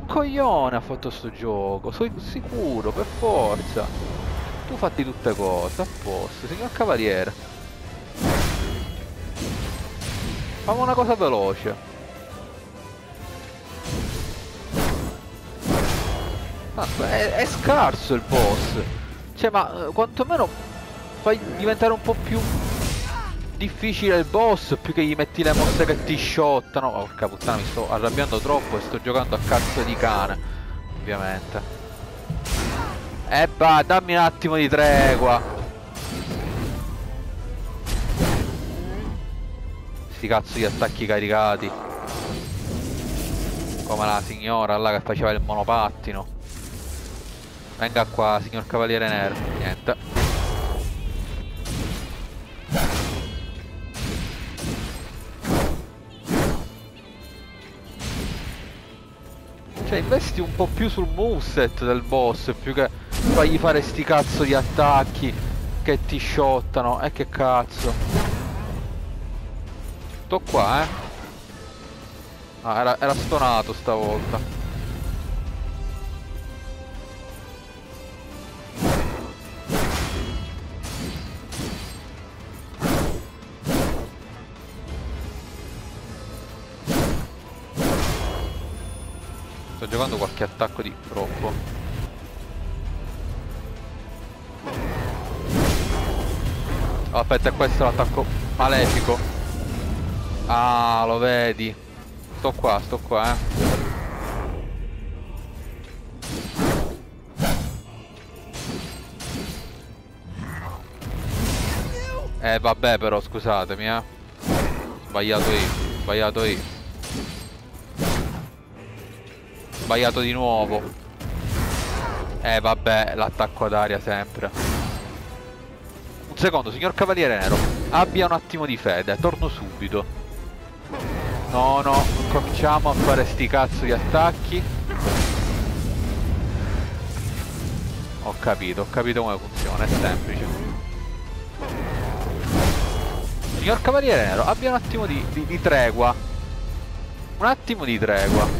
coglione ha fatto sto gioco, sono sicuro, per forza. Tu fatti tutte cose, a posto, signor Cavaliere. Fammi una cosa veloce. È scarso il boss. Cioè, ma quantomeno fai diventare un po' più difficile il boss, più che gli metti le mosse che ti shottano. Porca puttana, mi sto arrabbiando troppo e sto giocando a cazzo di cane, ovviamente. Bah, dammi un attimo di tregua. Sti cazzo di attacchi caricati. Come la signora là che faceva il monopattino. Venga qua, signor Cavaliere Nero. Niente. Cioè, investi un po' più sul moveset del boss, più che fagli fare sti cazzo di attacchi che ti shottano. E che cazzo. Sto qua, eh. Ah, era stonato stavolta. Sto giocando qualche attacco di troppo. Oh, aspetta, questo è l'attacco malefico. Ah, lo vedi. Sto qua, vabbè però, scusatemi, Sbagliato io, sbagliato io. Sbagliato di nuovo. Vabbè, l'attacco ad aria sempre. Un secondo, signor Cavaliere Nero. Abbia un attimo di fede, torno subito. No, no, cominciamo a fare sti cazzo di attacchi. Ho capito come funziona, è semplice. Signor Cavaliere Nero, abbia un attimo di tregua. Un attimo di tregua.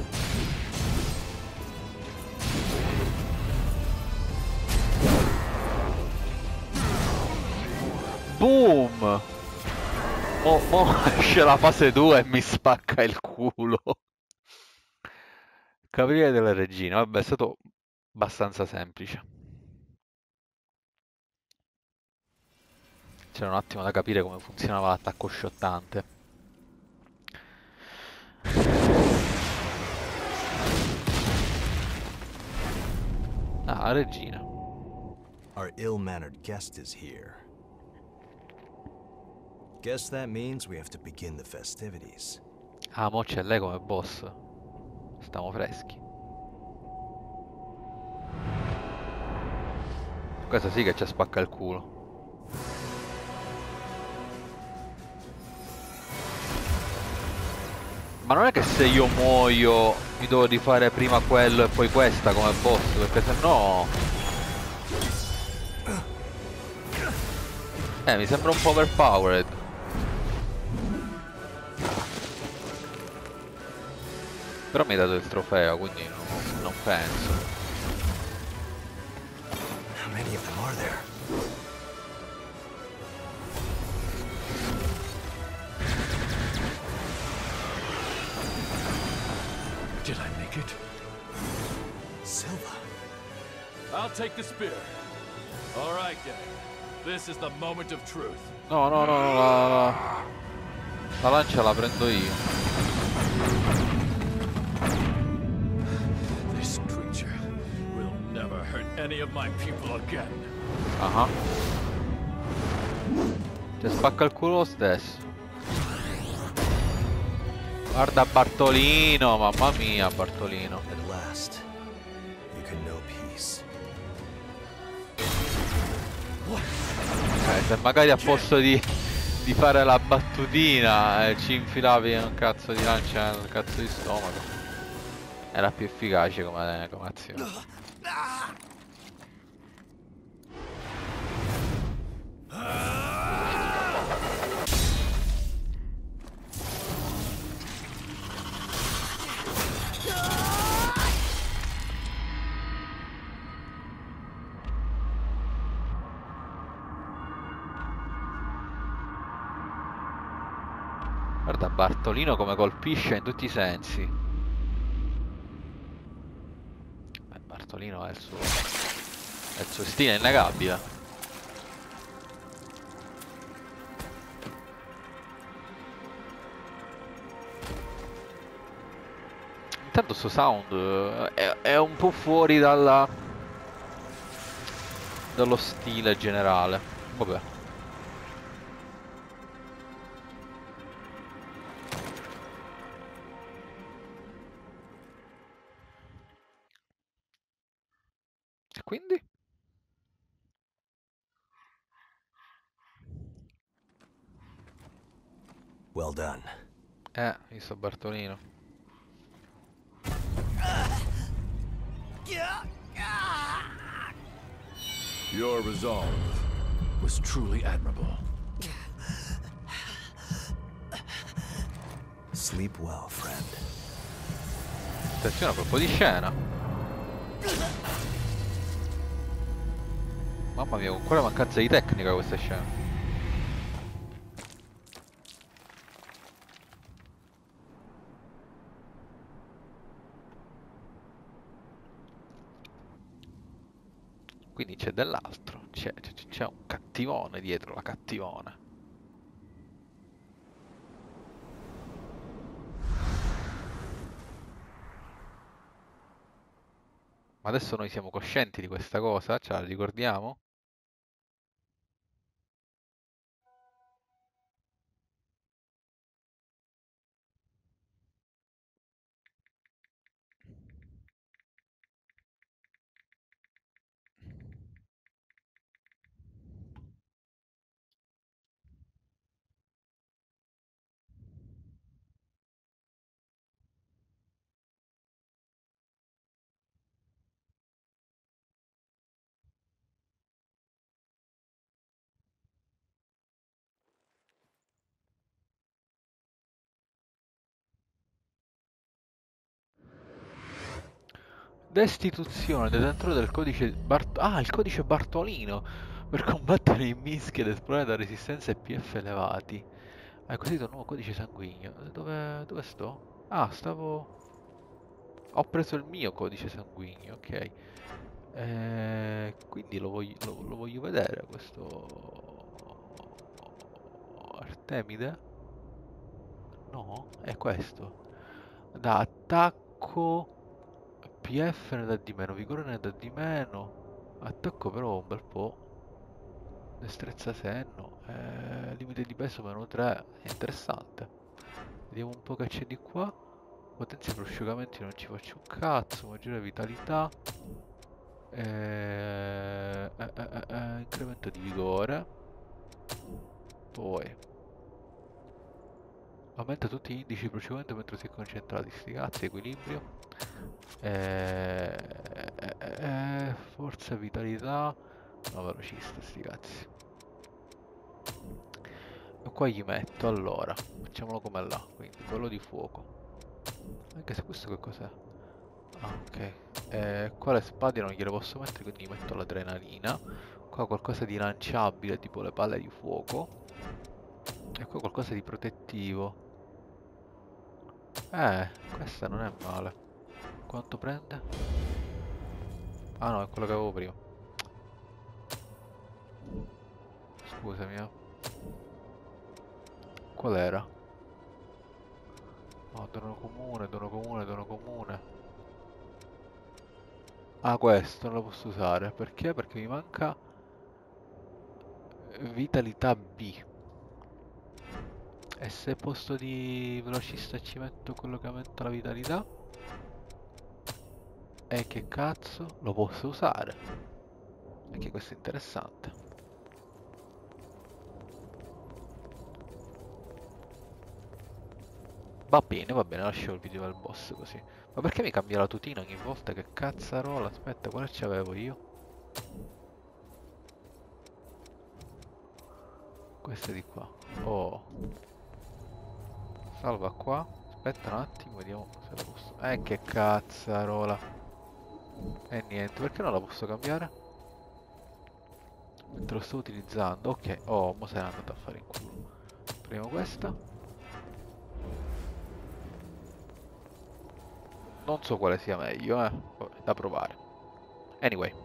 Boom! Mo esce la fase 2 e mi spacca il culo. Cavaliere della Regina, vabbè, è stato abbastanza semplice. C'era un attimo da capire come funzionava l'attacco shottante. Ah, Regina. Our ill-mannered guest is here. Guess that means we have to begin the festivities. Ah, mo c'è lei come boss. Stiamo freschi. Questa sì che ci spacca il culo. Ma non è che se io muoio mi devo rifare prima quello e poi questa come boss, perché sennò... mi sembra un po' overpowered. Però mi hai dato il trofeo, quindi non penso. How many of them are there? Did I make it? Silva. I'll take the spear. All right, gang. This is the moment of truth. No, la lancia la prendo io. This creature will never hurt any of my people again. Ah. Ti spacca il culo lo stesso. Guarda Bartolino, mamma mia Bartolino. At last, you can know peace. Se magari a posto di fare la battutina ci infilavi un cazzo di lancia nel cazzo di stomaco, era più efficace come azione. Guarda Bartolino come colpisce in tutti i sensi. Bartolino è il suo stile è innegabile. Intanto sto sound è un po' fuori dallo stile generale. Vabbè. E quindi? Well done. Visto Bartolino. Your resolve was truly admirable. Sleep well, friend. Attenzione, colpo di scena. Mamma mia, con quale mancanza di tecnica questa scena. Quindi c'è dell'altro, c'è un cattivone dietro la cattivona. Ma adesso noi siamo coscienti di questa cosa? Ce la ricordiamo? Destituzione, detentore del codice il codice Bartolino per combattere i mischi ed esplorare da resistenza e PF elevati. Hai acquisito un nuovo codice sanguigno. Dove sto? Ah, stavo... Ho preso il mio codice sanguigno, ok. Quindi lo voglio vedere questo... Artemide? No, è questo. Da attacco... PF ne dà di meno, vigore ne dà di meno. Attacco però un bel po'. Destrezza senno. Limite di peso meno 3. È interessante. Vediamo un po' che c'è di qua. Potenzia prosciugamenti non ci faccio un cazzo. Maggiore vitalità. Incremento di vigore. Poi aumenta tutti gli indici di prosciugamento mentre si è concentrati. Sti cazzi, equilibrio. Forza, vitalità. No, velocista, sti cazzi. E qua gli metto, allora, facciamolo come là, quindi quello di fuoco. Anche se questo che cos'è? Ah, ok. Qua le spade non gliele posso mettere, quindi gli metto l'adrenalina. Qua qualcosa di lanciabile, tipo le palle di fuoco. E qua qualcosa di protettivo. Questa non è male. Quanto prende? Ah no, è quello che avevo prima. Scusami, Qual era? Oh, dono comune, dono comune, dono comune. Ah, questo non lo posso usare. Perché? Perché mi manca vitalità B. E se posto di velocista ci metto quello che aumenta la vitalità? E che cazzo? Lo posso usare. Anche questo è interessante. Va bene, lascio il video del boss così. Ma perché mi cambia la tutina ogni volta? Che cazzarola? Aspetta, quale c'avevo io? Questa di qua. Oh. Salva qua. Aspetta un attimo, vediamo se la posso... che cazzarola. E niente, perché non la posso cambiare? Mentre lo sto utilizzando. Ok, oh, mo se n'è andato a fare in culo. Prima questa. Non so quale sia meglio, da provare. Anyway.